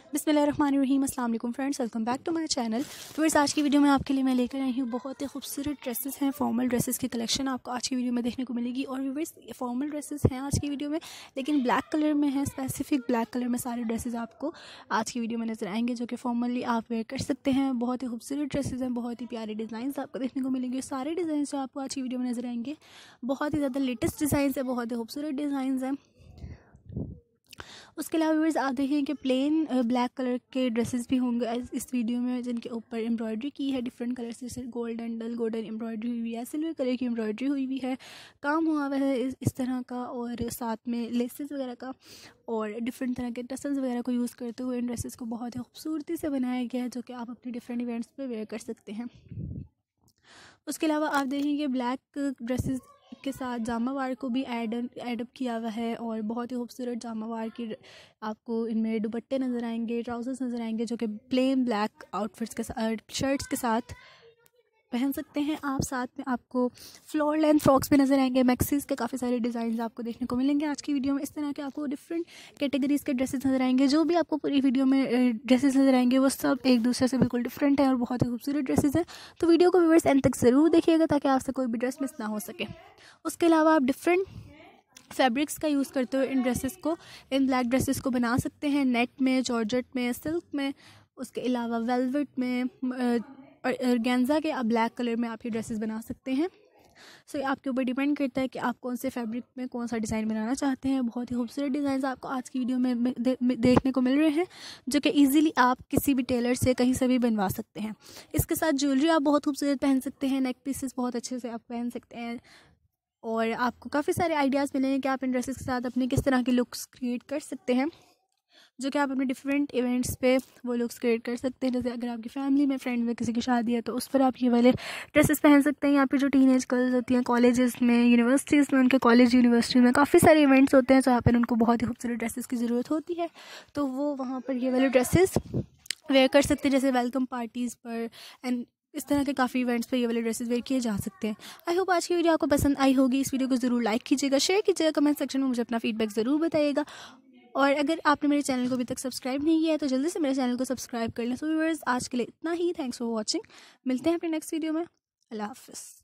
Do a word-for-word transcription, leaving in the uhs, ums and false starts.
बिस्मिल्लाहिर्रहमानिर्रहीम। अस्सलाम वालेकुम friends, welcome back to my channel. Friends, आज की वीडियो में आपके लिए मैं लेकर आई हूँ बहुत ही खूबसूरत ड्रेसेस हैं। फॉर्मल ड्रेसेस की कलेक्शन आपको आज की वीडियो में देखने को मिलेगी। और व्यूअर्स, फॉर्मल ड्रेसेस हैं आज की वीडियो में, लेकिन ब्लैक कलर में है। स्पेसिफिक ब्लैक कलर में सारे ड्रेसेस आपको आज की वीडियो में नजर आएंगे, जो कि फॉर्मली आप वेयर कर सकते हैं। बहुत ही खूबसूरत ड्रेसेस हैं, बहुत ही प्यारे डिज़ाइन आपको देखने को मिलेंगे। सारे डिज़ाइन जो आपको आज की वीडियो में नजर आएंगे बहुत ही ज़्यादा लेटेस्ट डिज़ाइन है, बहुत ही खूबसूरत डिज़ाइन हैं। उसके अलावा व्यूअर्स, आप देखें कि प्लेन ब्लैक कलर के ड्रेसेस भी होंगे इस वीडियो में, जिनके ऊपर एम्ब्रॉयडरी की है डिफरेंट कलर से। जैसे गोल्डन, डल गोल्डन एम्ब्रॉयडरी हुई है, सिल्वर कलर की एम्ब्रॉयडरी हुई हुई है, काम हुआ हुआ है इस, इस तरह का, और साथ में लेसेस वगैरह का और डिफरेंट तरह के टसल्स वगैरह को यूज़ करते हुए इन ड्रेसेस को बहुत ही खूबसूरती से बनाया गया है, जो कि आप अपने डिफरेंट इवेंट्स पर वेयर कर सकते हैं। उसके अलावा आप देखेंगे ब्लैक ड्रेसेस के साथ जामावार को भी ऐड एडअप किया हुआ है, और बहुत ही खूबसूरत जामावार की आपको इनमें दुपट्टे नज़र आएंगे, ट्राउजर्स नज़र आएंगे, जो कि प्लेन ब्लैक आउटफिट्स के साथ, शर्ट्स के साथ पहन सकते हैं आप। साथ में आपको फ्लोर लेंथ फ्रॉक्स भी नज़र आएंगे। मैक्सीज के काफ़ी सारे डिज़ाइन आपको देखने को मिलेंगे आज की वीडियो में। इस तरह के आपको डिफरेंट कैटेगरीज़ के ड्रेसेस नज़र आएंगे। जो भी आपको पूरी वीडियो में ड्रेसेस नज़र आएंगे वो सब एक दूसरे से बिल्कुल डिफरेंट हैं और बहुत ही खूबसूरत ड्रेसेस हैं। तो वीडियो को व्यूअर्स एंड तक ज़रूर देखिएगा, ताकि आपसे कोई भी ड्रेस मिस ना हो सके। उसके अलावा आप डिफरेंट फैब्रिक्स का यूज़ करते हुए इन ड्रेसेस को, इन ब्लैक ड्रेसेस को बना सकते हैं। नेट में, जॉर्जेट में, सिल्क में, उसके अलावा वेलवेट में और ऑर्गेन्जा के आप ब्लैक कलर में आप ये ड्रेसेस बना सकते हैं। सो so, आपके ऊपर डिपेंड करता है कि आप कौन से फैब्रिक में कौन सा डिज़ाइन बनाना चाहते हैं। बहुत ही खूबसूरत डिज़ाइन आपको आज की वीडियो में दे, देखने को मिल रहे हैं, जो कि इजीली आप किसी भी टेलर से कहीं से भी बनवा सकते हैं। इसके साथ ज्वेलरी आप बहुत खूबसूरत पहन सकते हैं। नेक पीसेस बहुत अच्छे से आप पहन सकते हैं, और आपको काफ़ी सारे आइडियाज़ मिलेंगे कि आप इन ड्रेसेस के साथ अपने किस तरह के लुक्स क्रिएट कर सकते हैं, जो कि आप अपने डिफरेंट इवेंट्स पे वो लुक्स क्रिएट कर सकते हैं। जैसे अगर आपकी फैमिली में, फ्रेंड में किसी की शादी है, तो उस पर आप ये वाले ड्रेसेस पहन सकते हैं। यहाँ पे जो टीनेज गर्ल्स होती हैं कॉलेजेस में, यूनिवर्सिटीज़ में, उनके कॉलेज यूनिवर्सिटी में काफ़ी सारे इवेंट्स होते हैं, जहाँ पर उनको बहुत ही खूबसूरत ड्रेसेस की ज़रूरत होती है, तो वो वहाँ पर ये वाले ड्रेसेस वेयर कर सकते हैं। जैसे वेलकम पार्टीज़ पर एंड इस तरह के काफ़ी इवेंट्स पे ये वाले ड्रेसेस वेयर किए जा सकते हैं। आई होप आज की वीडियो आपको पसंद आई होगी। इस वीडियो को ज़रूर लाइक कीजिएगा, शेयर कीजिएगा, कमेंट सेक्शन में मुझे अपना फीडबैक ज़रूर बताइएगा। और अगर आपने मेरे चैनल को अभी तक सब्सक्राइब नहीं किया है तो जल्दी से मेरे चैनल को सब्सक्राइब कर लें। सो व्यूअर्स, आज के लिए इतना ही। Thanks for watching. मिलते हैं अपने नेक्स्ट वीडियो में। अल्लाह हाफ़िज़।